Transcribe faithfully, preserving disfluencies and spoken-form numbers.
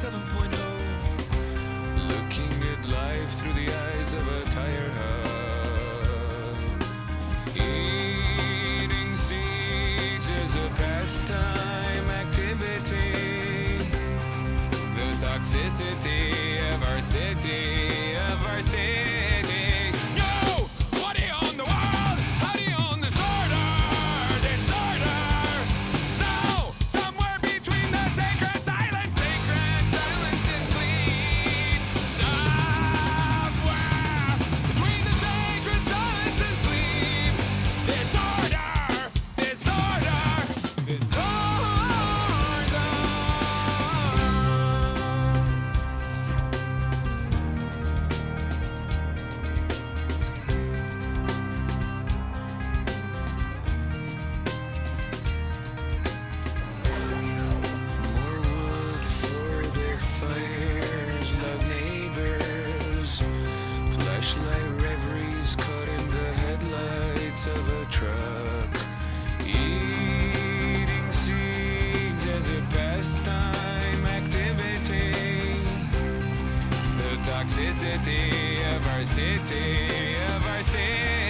seven point oh. Looking at life through the eyes of a tire hub. Eating seeds is a pastime activity. The toxicity of our city, of our city. Yo! What do you own the world? How do you own disorder? Disorder! No! Somewhere between the sacred silence, sacred silence and sleep. Somewhere between the sacred silence and sleep. Disorder! Disorder! Disorder! More wood for their fires, loud neighbors. Flashlight reveries caught in the headlights of a truck. Eating seeds as a pastime activity. The toxicity of our city, of our city.